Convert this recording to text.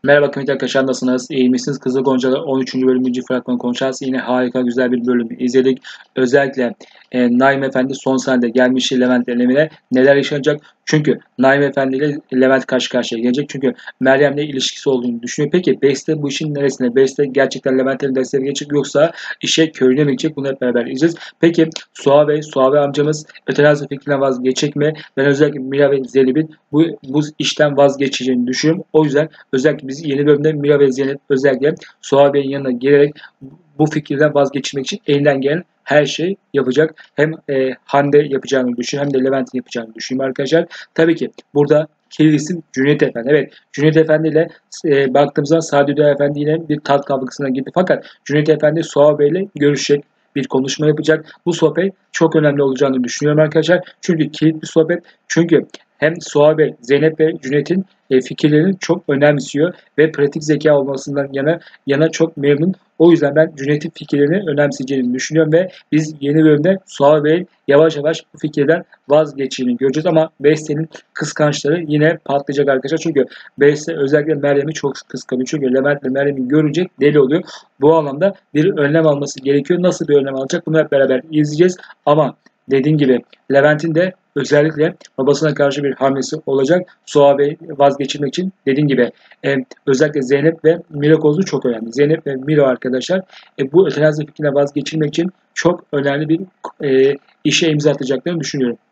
Merhaba kıymetli arkadaşlar, nasılsınız? İyi misiniz? Kızıl Goncalar 13. bölümüncü fragmanı konuşacağız. Yine harika güzel bir bölüm izledik. Özellikle Naim Efendi son sahnede gelmiş Levent evine neler yaşanacak? Çünkü Naim Efendi ile Levent karşı karşıya gelecek. Çünkü Meryem'le ilişkisi olduğunu düşünüyor. Peki Beste bu işin neresinde? Beste gerçekten Levent'in desteğine geçecek yoksa işe köyüne mi gidecek? Bunu hep beraber izleyeceğiz. Peki Suha Bey amcamız ötenazi fikrinden vazgeçecek mi? Ben özellikle Mira ve Zeynep'in bu işten vazgeçeceğini düşünüyorum. O yüzden özellikle biz yeni bölümde Mira ve Zeynep özellikle Suha Bey'in yanına gelerek bu fikirden vazgeçmek için elinden gelen her şey yapacak. Hem Hande yapacağını düşünüyorum hem de Levent'in yapacağını düşünüyorum arkadaşlar. Tabii ki burada kilit isim Cüneyt Efendi. Evet, Cüneyt Efendi ile baktığımızda Sadi Hüdayi Efendi yine bir tat kavgasına gitti. Fakat Cüneyt Efendi Suha Bey ile görüşecek, bir konuşma yapacak. Bu sohbet çok önemli olacağını düşünüyorum arkadaşlar. Çünkü kilit bir sohbet. Çünkü hem Suha Bey, Zeynep ve Cüneyt'in fikirlerini çok önemsiyor ve pratik zeka olmasından yana çok memnun. O yüzden ben Cüneyt'in fikirlerini önemseyeceğini düşünüyorum ve biz yeni bölümde Suha Bey'in yavaş yavaş bu fikirden vazgeçtiğini göreceğiz ama Beste'nin kıskançları yine patlayacak arkadaşlar. Çünkü Beste özellikle Meryem'i çok kıskanıyor. Çünkü Levent ve Meryem'i görünce deli oluyor. Bu anlamda bir önlem alması gerekiyor. Nasıl bir önlem alacak? Bunu hep beraber izleyeceğiz. Ama dediğim gibi Levent'in de özellikle babasına karşı bir hamlesi olacak. Suha Bey vazgeçirmek için dediğim gibi özellikle Zeynep ve Mira konusu çok önemli. Zeynep ve Mira arkadaşlar bu ötenazi fikrine vazgeçirmek için çok önemli bir işe imza atacaklarını düşünüyorum.